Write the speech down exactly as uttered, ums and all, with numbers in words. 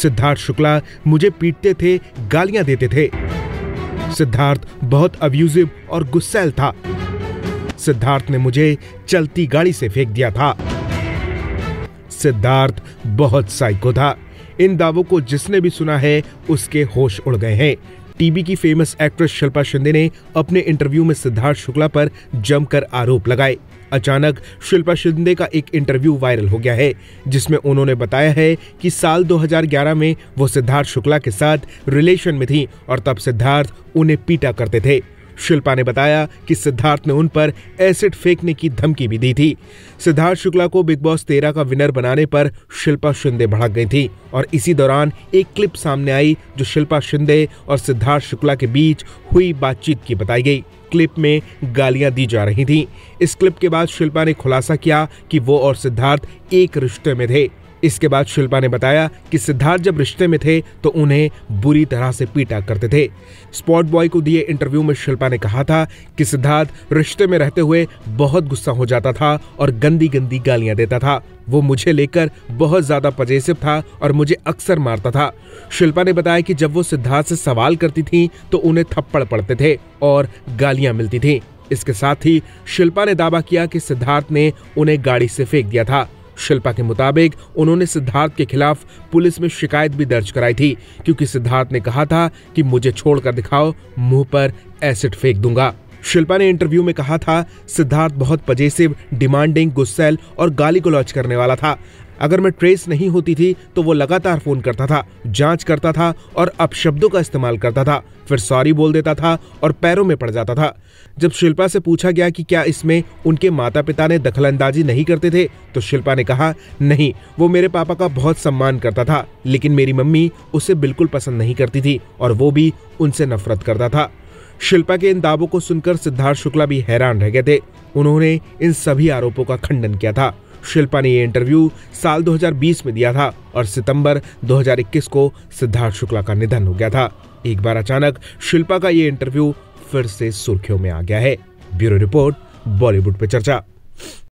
सिद्धार्थ शुक्ला मुझे पीटते थे, गालियां देते थे। सिद्धार्थ बहुत अब्यूजिव और गुस्सैल था। सिद्धार्थ ने मुझे चलती गाड़ी से फेंक दिया था। सिद्धार्थ बहुत साइको था। इन दावों को जिसने भी सुना है उसके होश उड़ गए हैं। टीवी की फेमस एक्ट्रेस शिल्पा शिंदे ने अपने इंटरव्यू में सिद्धार्थ शुक्ला पर जमकर आरोप लगाए। अचानक शिल्पा शिंदे का एक इंटरव्यू वायरल हो गया है, जिसमें उन्होंने बताया है कि साल दो हज़ार ग्यारह में वो सिद्धार्थ शुक्ला के साथ रिलेशन में थी और तब सिद्धार्थ उन्हें पीटा करते थे। शिल्पा ने बताया कि सिद्धार्थ ने उन पर एसिड फेंकने की धमकी भी दी थी। सिद्धार्थ शुक्ला को बिग बॉस तेरह का विनर बनाने पर शिल्पा शिंदे भड़क गई थी और इसी दौरान एक क्लिप सामने आई जो शिल्पा शिंदे और सिद्धार्थ शुक्ला के बीच हुई बातचीत की बताई गई। क्लिप में गालियां दी जा रही थीं। इस क्लिप के बाद शिल्पा ने खुलासा किया कि वो और सिद्धार्थ एक रिश्ते में थे। इसके बाद शिल्पा ने बताया कि सिद्धार्थ जब रिश्ते में थे तो उन्हें बुरी तरह से पीटा करते थे। स्पॉट बॉय को दिए इंटरव्यू में शिल्पा ने कहा था कि सिद्धार्थ रिश्ते में रहते हुए बहुत गुस्सा हो जाता था और गंदी गंदी गालियां देता था। वो मुझे लेकर बहुत ज्यादा पजेसिव था और मुझे अक्सर मारता था। शिल्पा ने बताया कि जब वो सिद्धार्थ से सवाल करती थी तो उन्हें थप्पड़ पड़ते थे और गालियां मिलती थी। इसके साथ ही शिल्पा ने दावा किया कि सिद्धार्थ ने उन्हें गाड़ी से फेंक दिया था। शिल्पा के मुताबिक उन्होंने सिद्धार्थ के खिलाफ पुलिस में शिकायत भी दर्ज कराई थी, क्योंकि सिद्धार्थ ने कहा था कि मुझे छोड़कर दिखाओ, मुंह पर एसिड फेंक दूंगा। शिल्पा ने इंटरव्यू में कहा था, सिद्धार्थ बहुत पजेसिव, डिमांडिंग, गुस्सैल और गाली गलौज करने वाला था। अगर मैं ट्रेस नहीं होती थी तो वो लगातार फोन करता था, जांच करता था और अपशब्दों का इस्तेमाल करता था, फिर सॉरी बोल देता था और पैरों में पड़ जाता था। जब शिल्पा से पूछा गया कि क्या इसमें उनके माता पिता ने दखलंदाजी नहीं करते थे, तो शिल्पा ने कहा, नहीं, वो मेरे पापा का बहुत सम्मान करता था, लेकिन मेरी मम्मी उसे बिल्कुल पसंद नहीं करती थी और वो भी उनसे नफरत करता था। शिल्पा के इन दावों को सुनकर सिद्धार्थ शुक्ला भी हैरान रह गए थे। उन्होंने इन सभी आरोपों का खंडन किया था। शिल्पा ने ये इंटरव्यू साल दो हज़ार बीस में दिया था और सितंबर दो हज़ार इक्कीस को सिद्धार्थ शुक्ला का निधन हो गया था। एक बार अचानक शिल्पा का ये इंटरव्यू फिर से सुर्खियों में आ गया है। ब्यूरो रिपोर्ट, बॉलीवुड पे चर्चा।